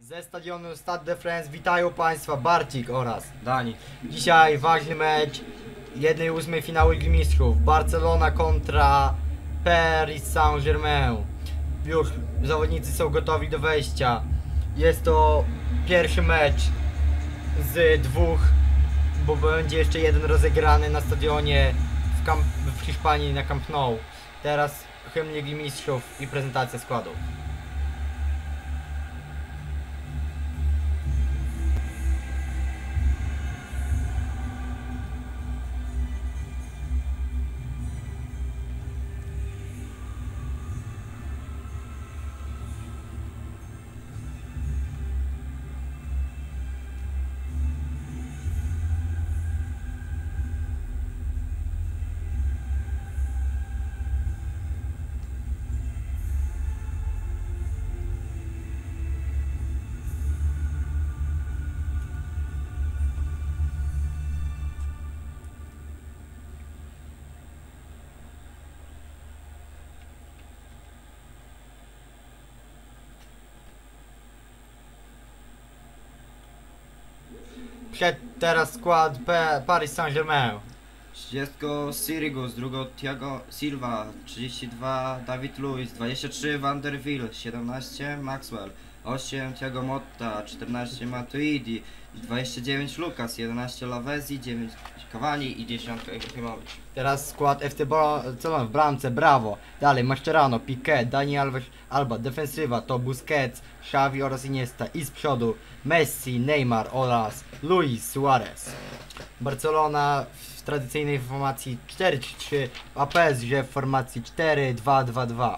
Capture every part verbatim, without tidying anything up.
Ze stadionu Stade de France witają Państwa Barcik oraz Dani. dzisiaj ważny mecz jednej ósmej finału Ligi Mistrzów. Barcelona kontra Paris Saint-Germain. Już zawodnicy są gotowi do wejścia. Jest to pierwszy mecz z dwóch, bo będzie jeszcze jeden rozegrany na stadionie w, Camp w Hiszpanii na Camp Nou. Teraz hymn Ligi Mistrzów i prezentacja składu. Przed teraz skład P Paris Saint-Germain. trzydzieści Sirigus, drugo Thiago Silva, trzydzieści dwa David Luiz, dwadzieścia trzy Van der Wiel, siedemnaście Maxwell, osiem Thiago Motta, czternaście Matuidi, dwadzieścia dziewięć Lucas, jedenaście Lavezzi, dziewięć Cavani i dziesięć Ibrahimowicz. Teraz skład F C Barcelona w bramce, Bravo. Dalej Mascherano, Piqué, Dani Alves, Alba. Defensywa to Busquets, Xavi oraz Iniesta. I z przodu Messi, Neymar oraz Luis Suarez. Barcelona w tradycyjnej formacji cztery trzy trzy, a P S G w formacji cztery dwa dwa dwa.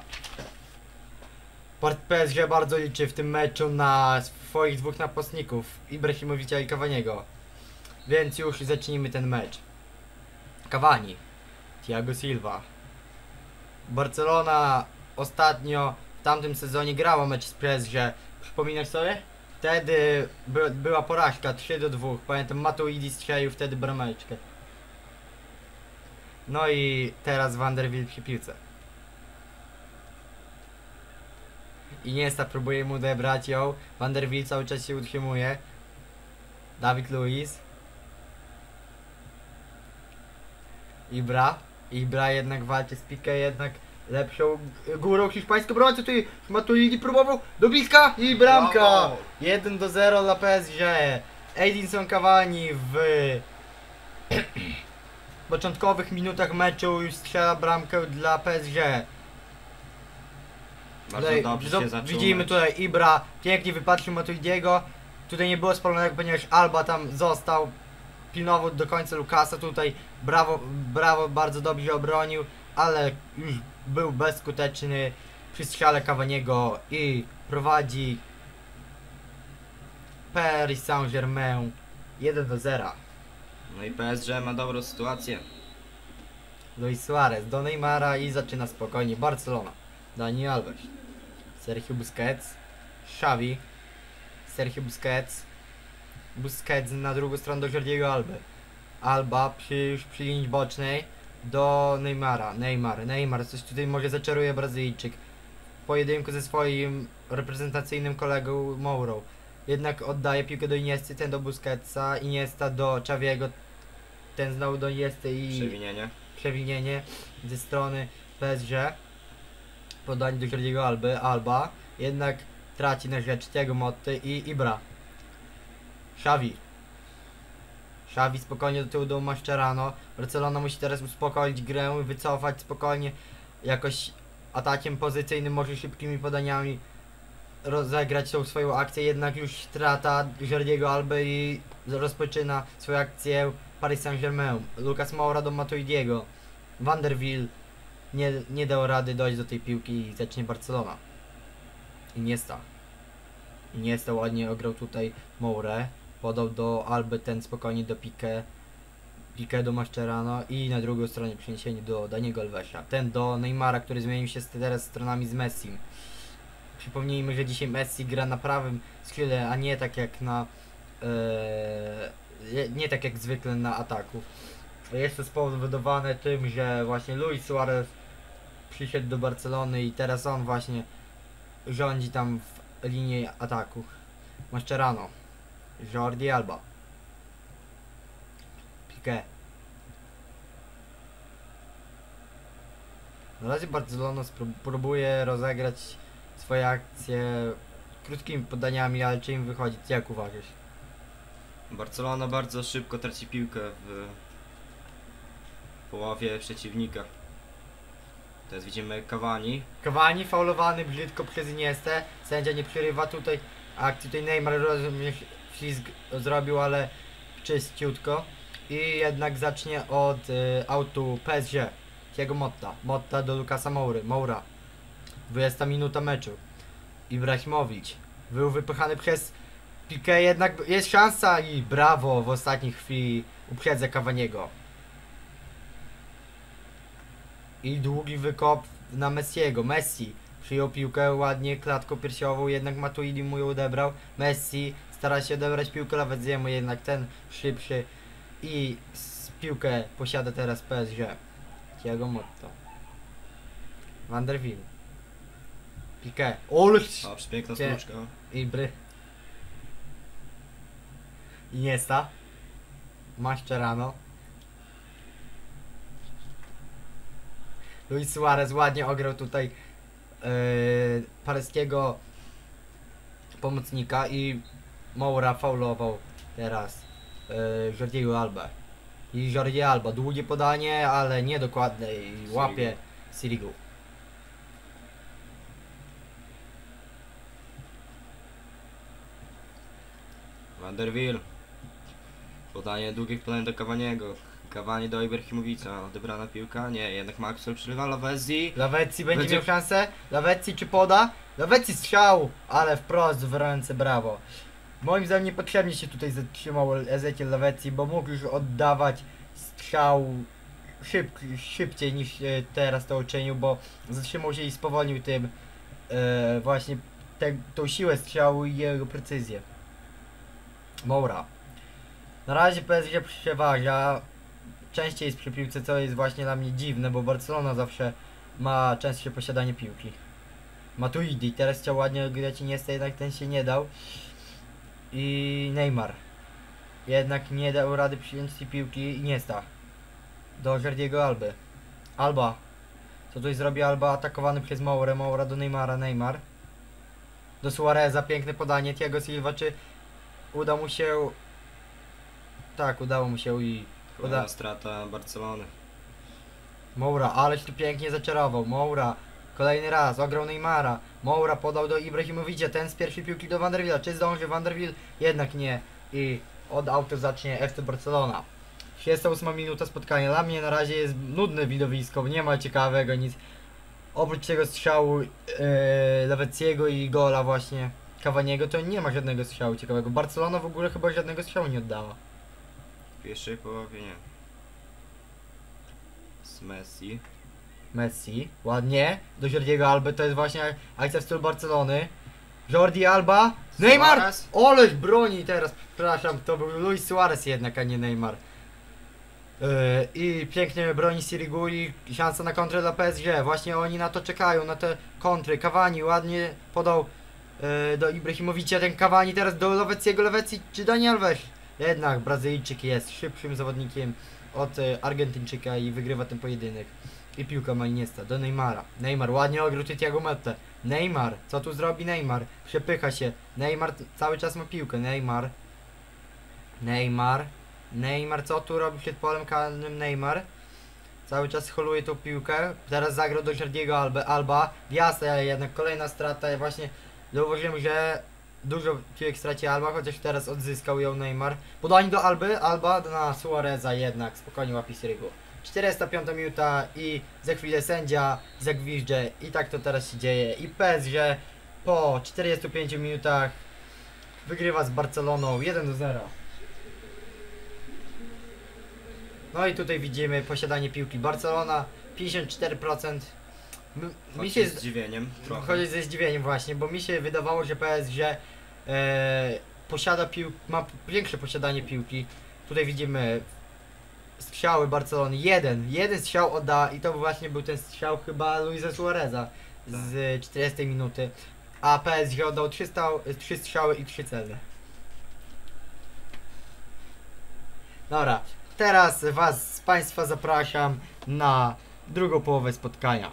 P S G bardzo liczy w tym meczu na swoich dwóch napastników, Ibrahimowicza i Cavaniego. Więc już zacznijmy ten mecz. Cavani, Thiago Silva. Barcelona ostatnio w tamtym sezonie grała mecz z P S G. Przypominasz sobie? Wtedy by, była porażka trzy do dwóch. Pamiętam, Matuidi strzelił wtedy brameczkę. No i teraz Van der Wiel przy piłce. Iniesta próbuje mu odebrać ją. Van der Wiel cały czas się utrzymuje. David Luiz. Ibra. Ibra jednak walczy z Piqué, jednak lepszą górą hiszpańską broń. Tutaj Matuidi próbował do bliska i bramka. Brawo. jeden do zera dla P S G. Edinson Cavani w początkowych minutach meczu już strzela bramkę dla P S G. Bardzo Tutaj, dobrze zo- się zaczął widzimy mecz. tutaj Ibra pięknie wypatrzył Matuidiego. Tutaj nie było spalonego, ponieważ Alba tam został, pilnował do końca Lucasa. Tutaj brawo, brawo bardzo dobrze obronił, ale już był bezskuteczny przy strzale Cavaniego i prowadzi Paris Saint-Germain jeden do zera. No i P S G ma dobrą sytuację. Luis Suarez do Neymara i zaczyna spokojnie Barcelona. Dani Alves, Sergio Busquets, Xavi, Sergio Busquets, Busquets na drugą stronę do Jordiego Alby. Alba przy, już przy linii bocznej do Neymara. Neymar, Neymar, coś tutaj może zaczaruje Brazylijczyk. W pojedynku ze swoim reprezentacyjnym kolegą Mourą. Jednak oddaje piłkę do Iniesty, ten do Busquetsa, Iniesta do Xaviego, ten znowu do Iniesty i Przewinienie. przewinienie ze strony P S G. Podanie do Jordiego Alby, Alba jednak traci na rzecz Thiago Motty i Ibra. Xavi. Xavi spokojnie do tyłu do Mascherano. Barcelona musi teraz uspokoić grę, wycofać spokojnie jakoś atakiem pozycyjnym, może szybkimi podaniami rozegrać tą swoją akcję, jednak już strata Jordiego Alby i rozpoczyna swoją akcję Paris Saint-Germain. Lucas Moura do Matuidiego. Van der Wiel nie, nie dał rady dojść do tej piłki i zacznie Barcelona. Iniesta. Iniesta ładnie ograł tutaj Mourę. Podał do Alby, ten spokojnie do Piqué. Piqué do Mascherano i na drugą stronę przeniesienie do Daniego Alvesa. Ten do Neymara, który zmienił się teraz stronami z Messim. Przypomnijmy, że dzisiaj Messi gra na prawym skrzydle, a nie tak jak na ee, nie tak jak zwykle na ataku. Jest to spowodowane tym, że właśnie Luis Suarez przyszedł do Barcelony i teraz on właśnie rządzi tam w linii ataku. Mascherano, Jordi Alba, Piqué. Na razie Barcelona spró- próbuje rozegrać swoje akcje krótkimi podaniami, ale czy im wychodzi? Jak uważasz? Barcelona bardzo szybko traci piłkę w połowie przeciwnika. Teraz widzimy Cavani. Cavani faulowany brzydko przez Iniestę. Sędzia nie przerywa tutaj akcji. Tutaj Neymar rozumiem, ślizg zrobił, ale czyściutko. I jednak zacznie od y, autu P S G. Thiago Motta. Motta do Lukasa Moury. Moura. dwudziesta minuta meczu. Ibrahimowicz. Był wypychany przez Piqué, jednak jest szansa i brawo, w ostatniej chwili uprzedza Cavaniego. I długi wykop na Messiego. Messi przyjął piłkę ładnie, klatką piersiową, jednak Matuidi mu ją odebrał. Messi stara się odebrać piłkę Laveziemu, jednak ten szybszy i z piłkę posiada teraz P S G. Thiago Motta. Van der Wiel. Piqué. Olś! O, przepiękna Gdzie? sztuczka. Ibry. Iniesta. Mascherano. Luis Suarez ładnie ograł tutaj yy, paryskiego pomocnika i Moura faulował teraz yy, Jordiego Alba. I Jordi Alba, długie podanie, ale niedokładne i łapie Sirigu. Van der Wiel. Podanie długich podań do Cavaniego. Cavani do Ibrahimowicza. Odebrana piłka? Nie, jednak Maxwell przerywa. Lavezzi. Lavezzi będzie, Będzie- miał szansę. Lavezzi czy poda? Lavezzi strzał, ale wprost w ręce, brawo. Moim zdaniem niepotrzebnie się tutaj zatrzymał Ezekiel Lavezzi, bo mógł już oddawać strzał szyb, szybciej niż e, teraz to uczynił, bo zatrzymał się i spowolnił tym e, właśnie te, tą siłę strzału i jego precyzję. Moura. Na razie P S G przeważa. Częściej jest przy piłce, co jest właśnie dla mnie dziwne, bo Barcelona zawsze ma częstsze posiadanie piłki. Matuidi teraz chciał ładnie grać i niestety jednak ten się nie dał. I Neymar. Jednak nie dał rady przyjąć tej piłki i nie sta. Do Jordiego Alby. Alba. Co tutaj zrobi Alba? Atakowany przez Mourę. Moura do Neymara. Neymar. Do Suareza. Piękne podanie. Thiago Silva. Czy uda mu się... Tak, udało mu się i... Kolejna Uda... strata Barcelony. Moura, aleś tu pięknie zaczarował. Moura, kolejny raz, ograł Neymara. Moura podał do Ibrahimowicza, ten z pierwszej piłki do Van der Wiela. Czy zdąży Van der Wiel? Jednak nie. I od auto zacznie F C Barcelona. trzydziesta ósma minuta spotkania. Dla mnie na razie jest nudne widowisko, nie ma ciekawego nic. Oprócz tego strzału yy, Lavezziego i gola właśnie Cavaniego, to nie ma żadnego strzału ciekawego. Barcelona w ogóle chyba żadnego strzału nie oddała. W pierwszej połowie nie. Z Messi. Messi, ładnie, do Jordiego Alby, to jest właśnie akcja w stylu Barcelony. Jordi Alba, Neymar! Suarez. Oleś broni teraz, przepraszam, to był Luis Suarez jednak, a nie Neymar. Yy, I pięknie broni Sirigu i szansa na kontrę dla P S G, właśnie oni na to czekają, na te kontry. Cavani ładnie podał yy, do Ibrahimowicza, ten Cavani teraz do Lavezziego, Lavezzi czy Dani Alves. Jednak Brazylijczyk jest szybszym zawodnikiem od y, Argentyńczyka i wygrywa ten pojedynek. I piłka ma Iniesta do Neymara. Neymar ładnie ograł Thiago Mottę. Neymar, co tu zrobi Neymar? Przepycha się. Neymar cały czas ma piłkę. Neymar. Neymar. Neymar, co tu robi przed polem karnym Neymar? Cały czas holuje tą piłkę. Teraz zagrał do Jordiego Alba. Alba. Wjazd, jednak kolejna strata. Właśnie zauważyłem, że dużo piłek straci Alba, chociaż teraz odzyskał ją Neymar. Podanie do Alby, Alba na Suareza jednak, spokojnie łapie Sirigu. czterdziesta piąta minuta i za chwilę sędzia zagwiżdże i tak to teraz się dzieje. I P S G po czterdziestu pięciu minutach wygrywa z Barceloną jeden do zera. No i tutaj widzimy posiadanie piłki. Barcelona pięćdziesiąt cztery procent. M- mi się z zdziwieniem trochę. Chodzi ze zdziwieniem właśnie, bo mi się wydawało, że P S G e, posiada piłkę, ma większe posiadanie piłki. Tutaj widzimy strzały Barcelony. Jeden, jeden strzał odda i to właśnie był ten strzał chyba Luisa Suareza z czterdziestej minuty. a P S G oddał trzy, stał, trzy strzały i trzy celne. Dobra, teraz was z Państwa zapraszam na drugą połowę spotkania.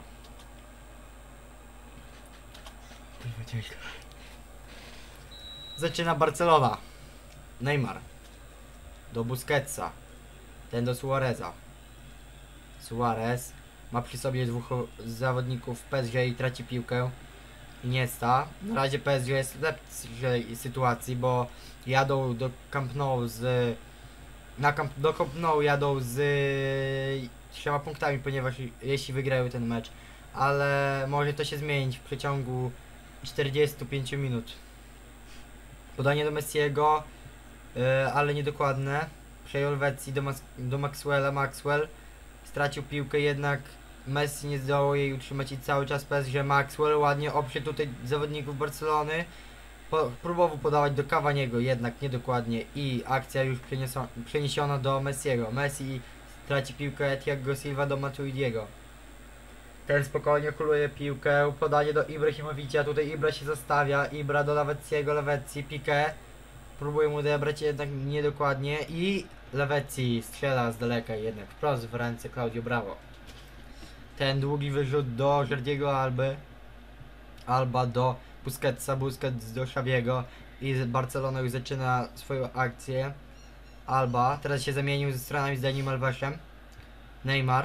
Zaczyna Barcelona. Neymar do Busquetsa, ten do Suareza. Suarez ma przy sobie dwóch zawodników P S G i traci piłkę. Iniesta. Na razie P S G jest w lepszej sytuacji, bo jadą do Camp Nou z... Na Camp, do Camp Nou jadą z trzema punktami, ponieważ jeśli wygrają ten mecz. Ale może to się zmienić w przeciągu czterdziestu pięciu minut. Podanie do Messiego, yy, ale niedokładne. Przejął Helwecji do, do Maxwella. Maxwell stracił piłkę, jednak Messi nie zdołał jej utrzymać i cały czas P S G. Maxwell ładnie oprzy tutaj zawodników Barcelony. Po, próbował podawać do Cavaniego, jednak niedokładnie i akcja już przeniesiona do Messiego. Messi traci piłkę, Thiago Silva do Matuidiego. Ten spokojnie kuluje piłkę, podanie do Ibrahimowicza, tutaj Ibra się zostawia, Ibra do Leweckiego, Lewecji, Piqué. Próbuje mu odebrać, jednak niedokładnie i Lewecji strzela z daleka, jednak wprost w ręce Claudio Bravo. Ten długi wyrzut do Jordiego Alby, Alba do Busquetsa, Busquets do Xaviego i Barcelona już zaczyna swoją akcję. Alba teraz się zamienił ze stronami z Danim Alvesem. Neymar,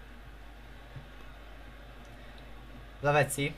Lavezzi,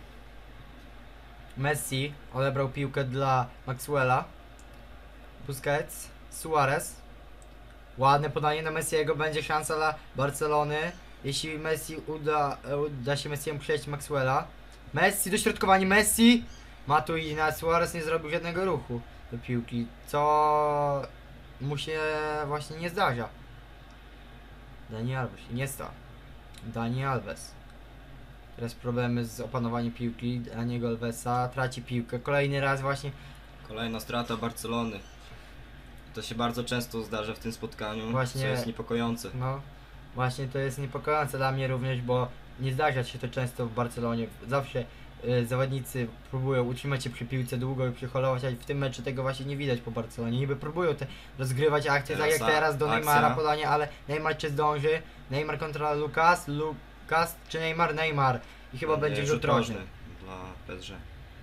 Messi odebrał piłkę dla Maxwella, Busquets, Suarez. Ładne podanie na Messiego, będzie szansa dla Barcelony, jeśli Messi uda, uda się Messiemu przejść Maxwella. Messi, dośrodkowanie Messi, Matuidi, Suarez nie zrobił żadnego ruchu do piłki, co mu się właśnie nie zdarza. Dani Alves, nie sta. Dani Alves. Teraz problemy z opanowaniem piłki Daniego Alvesa, traci piłkę, kolejny raz właśnie. Kolejna strata Barcelony. To się bardzo często zdarza w tym spotkaniu, Właśnie, co jest niepokojące. No, właśnie to jest niepokojące dla mnie również, bo nie zdarza się to często w Barcelonie. Zawsze y, zawodnicy próbują utrzymać się przy piłce długo i przyholować, a w tym meczu tego właśnie nie widać po Barcelonie. Niby próbują te rozgrywać akcje, tak jak teraz do akcja. Neymara podanie, ale Neymar czy zdąży? Neymar kontra Lucas, Lucas czy Neymar? Neymar. I chyba będzie rzut rożny dla P S G.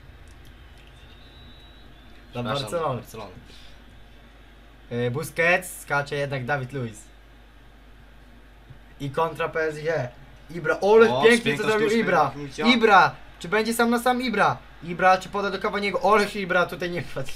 dla Barcelony. Barcelony. Y, Busquets, skacze jednak David Luiz. I kontra P S G. Ibra, ole O, pięknie co piękna zrobił sztuczka, Ibra. jak mi chciała. Ibra, czy będzie sam na sam Ibra? Ibra, czy poda do Cavaniego? Olech Ibra, tutaj nie wpadł.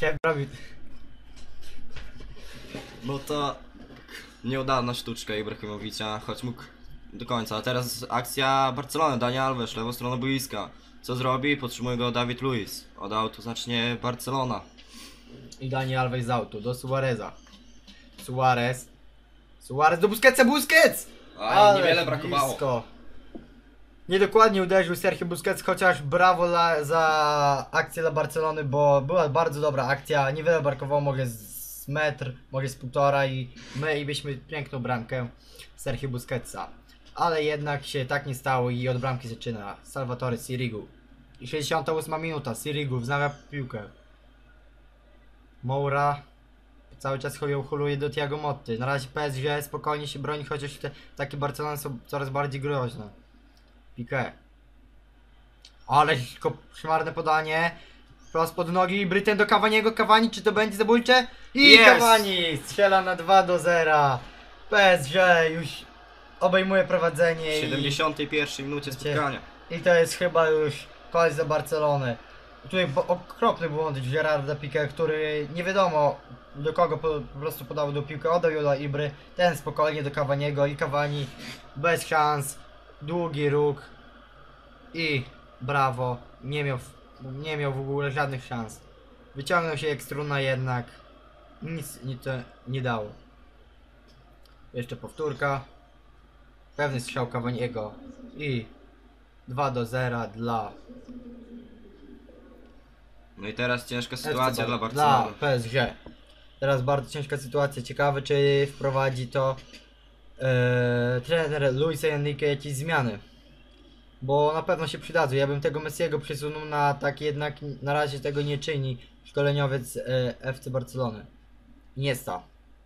Bo to nieudana sztuczka Ibrahimowicza, choć mógł do końca. A teraz akcja Barcelony, Dani Alves, lewą stroną boiska. Co zrobi? Podtrzymuje go David Luiz. Od autu zacznie Barcelona. I Dani Alves z autu, do Suareza. Suarez. Suarez do Busquetsa, Busquets! Aj, niewiele brakowało. Blisko. Niedokładnie uderzył Sergio Busquets, chociaż brawo dla, za akcję dla Barcelony, bo była bardzo dobra akcja. Niewiele brakowało, może z metr, może z półtora i my i byśmy piękną bramkę Sergio Busquetsa. Ale jednak się tak nie stało i od bramki zaczyna Salvatore Sirigu. I sześćdziesiąta ósma minuta, Sirigu wznawia piłkę. Moura cały czas holuje do Thiago Motty. Na razie P S G spokojnie się broni, chociaż te takie Barcelony są coraz bardziej groźne. Piqué. Ale szmarne podanie. Wprost pod nogi, Bryten do Cavaniego. Cavani, czy to będzie zabójcze? I Yes! Cavani strzela na dwa do zera. P S G już obejmuje prowadzenie. W siedemdziesiątej pierwszej minucie spotkania. I, I to jest chyba już koniec za Barcelonę. Tutaj okropny błąd Gerarda Piqué, który nie wiadomo do kogo po, po prostu podał do piłkę, oddał ją do Ibry, ten spokojnie do Cavaniego i Cavani bez szans, długi róg i brawo, nie miał, nie miał w ogóle żadnych szans. Wyciągnął się jak struna, jednak nic nie, to nie dało. Jeszcze powtórka, pewny strzał Cavaniego i dwa do zera dla No i teraz ciężka sytuacja dla Barcelony. Dla P S G. Teraz bardzo ciężka sytuacja. Ciekawe, czy wprowadzi to e, trener Luis Enrique jakieś zmiany. bo na pewno się przydadzą. Ja bym tego Messiego przesunął na tak, jednak na razie tego nie czyni szkoleniowiec e, F C Barcelony. Iniesta.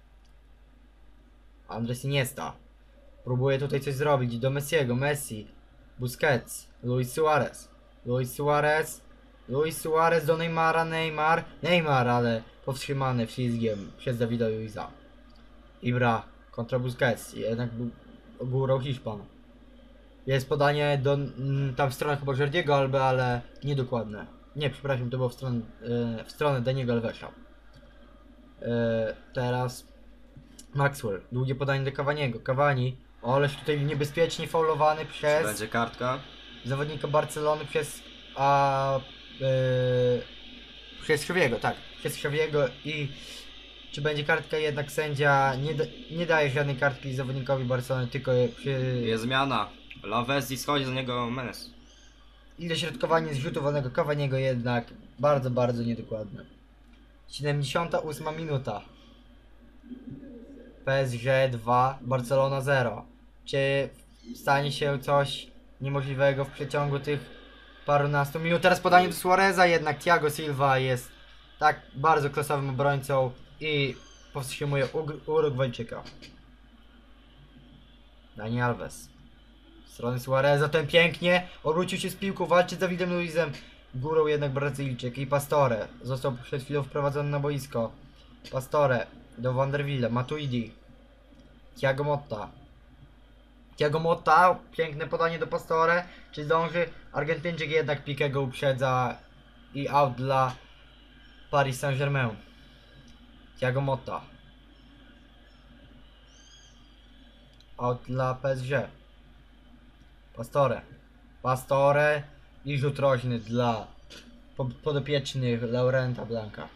Andres Iniesta. Próbuje tutaj coś zrobić. Do Messiego. Messi. Busquets. Luis Suarez. Luis Suarez. Luis Suarez do Neymara. Neymar. Neymar, ale powstrzymany wślizgiem przez Davida Luiza. Ibra kontra Busquets. Jednak był górą Hiszpan. Jest podanie do mm, tam w stronę chyba Jordiego Alby, ale niedokładne. Nie, przepraszam, to było w stronę, yy, w stronę Daniego Alvesa. Yy, teraz Maxwell. Długie podanie do Cavaniego. Cavani. O, ależ tutaj niebezpiecznie faulowany Czy przez będzie kartka? zawodnika Barcelony przez a yy, przez Xaviego, tak. Przez Xaviego i czy będzie kartka, jednak sędzia nie, da, nie daje żadnej kartki zawodnikowi Barcelony, tylko przy... Jest zmiana. Lavezzi schodzi z niego Menes. I dośrodkowanie z rzutu wolnego Cavaniego jednak bardzo, bardzo niedokładne. siedemdziesiąta ósma minuta. P S G dwa, Barcelona zero. Czy stanie się coś niemożliwego w przeciągu tych parunastu minut? Teraz podanie do Suareza, jednak Thiago Silva jest tak bardzo klasowym obrońcą i powstrzymuje Urugwajczyka. Dani Alves. Z strony Suareza, ten pięknie obrócił się z piłką, walczy z Davidem Luizem. Górą jednak Brazylijczyk i Pastore. Został przed chwilą wprowadzony na boisko. Pastore do Vanderwille, Matuidi. Thiago Motta. Thiago Motta, piękne podanie do Pastore. Czy zdąży? Argentyńczyk jednak Piqué go uprzedza i out dla Paris Saint-Germain. Thiago Motta. Out dla P S G. Pastore. Pastore i rzut rożny dla podopiecznych Laurenta Blanca.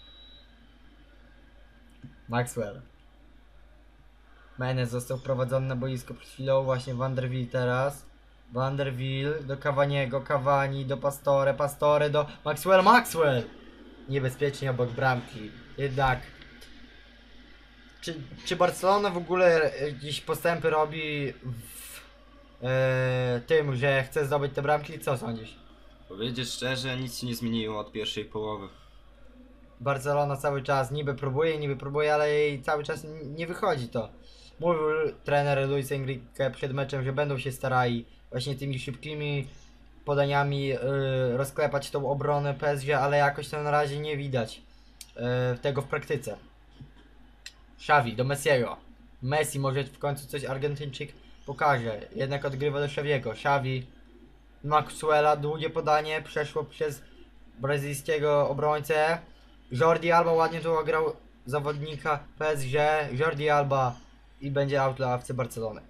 Maxwell. Menes został wprowadzony na boisko przed chwilą, właśnie Vanderwille teraz. Vanderwille do Cavaniego, Cavani do Pastore, Pastore do Maxwell, Maxwell! Niebezpiecznie obok bramki. Jednak czy, czy Barcelona w ogóle jakieś postępy robi w e, tym, że chce zdobyć te bramki? Co sądzisz? Powiedzieć szczerze, nic się nie zmieniło od pierwszej połowy. Barcelona cały czas niby próbuje, niby próbuje, ale jej cały czas nie wychodzi to. Mówił trener Luis Enrique przed meczem, że będą się starali właśnie tymi szybkimi podaniami yy, rozklepać tą obronę P S G, ale jakoś to na razie nie widać yy, tego w praktyce. Xavi do Messiego. Messi może w końcu coś Argentyńczyk pokaże, jednak odgrywa do Xaviego. Xavi, Maxwella, długie podanie, przeszło przez brazylijskiego obrońcę. Jordi Alba ładnie tu ograł zawodnika P S G. Jordi Alba i będzie out dla F C Barcelony.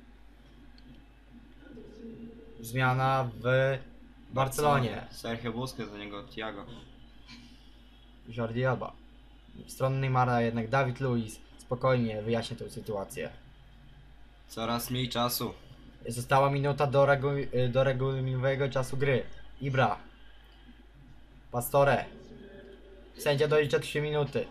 Zmiana w Barcelonie. Sergio Busquets, za niego Thiago. Jordi Alba. W stronę Neymara jednak David Luiz spokojnie wyjaśnia tę sytuację. Coraz mniej czasu. Została minuta do, regu do regulaminowego czasu gry. Ibra. Pastore. Sędzia dolicza trzy minuty.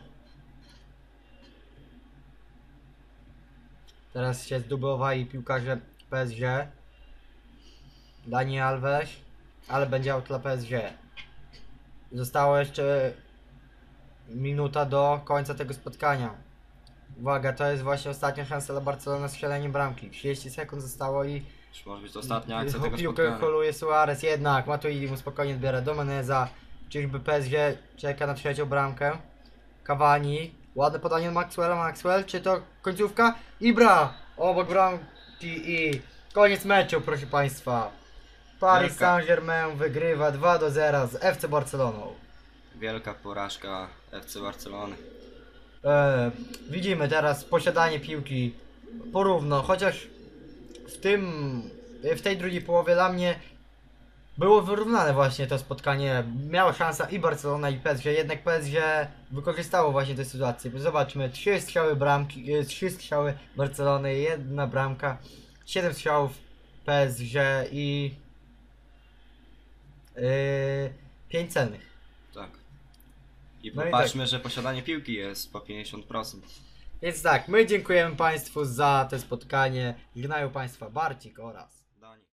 Teraz się zdublowali piłkarze P S G. Dani Alves, ale będzie out dla P S G. Zostało jeszcze minuta do końca tego spotkania. Uwaga, to jest właśnie ostatnia szansa dla Barcelony na strzelenie bramki. trzydzieści sekund zostało i Już może być to ostatnia akcja tego piłkę spotkania. holuje Suarez, jednak Matuidi mu spokojnie zbiera do Meneza. Czyżby P S G czeka na trzecią bramkę? Cavani, ładne podanie do Maxwella, Maxwell, czy to końcówka? Ibra! Obok bramki i koniec meczu, proszę Państwa. Paris Wielka. Saint-Germain wygrywa dwa do zera z F C Barceloną. Wielka porażka F C Barcelony. E, widzimy teraz posiadanie piłki porówno, chociaż w tym, w tej drugiej połowie dla mnie było wyrównane właśnie to spotkanie. Miała szansa i Barcelona, i P S G, jednak P S G wykorzystało właśnie tę sytuację. Zobaczmy, trzy strzały bramki, e, trzy strzały Barcelony, jedna bramka, siedem strzałów P S G i yy, pięć celnych. Tak. I No i popatrzmy, że posiadanie piłki jest po pięćdziesiąt procent. Więc tak, my dziękujemy Państwu za to spotkanie. Żegnają Państwa Barcik oraz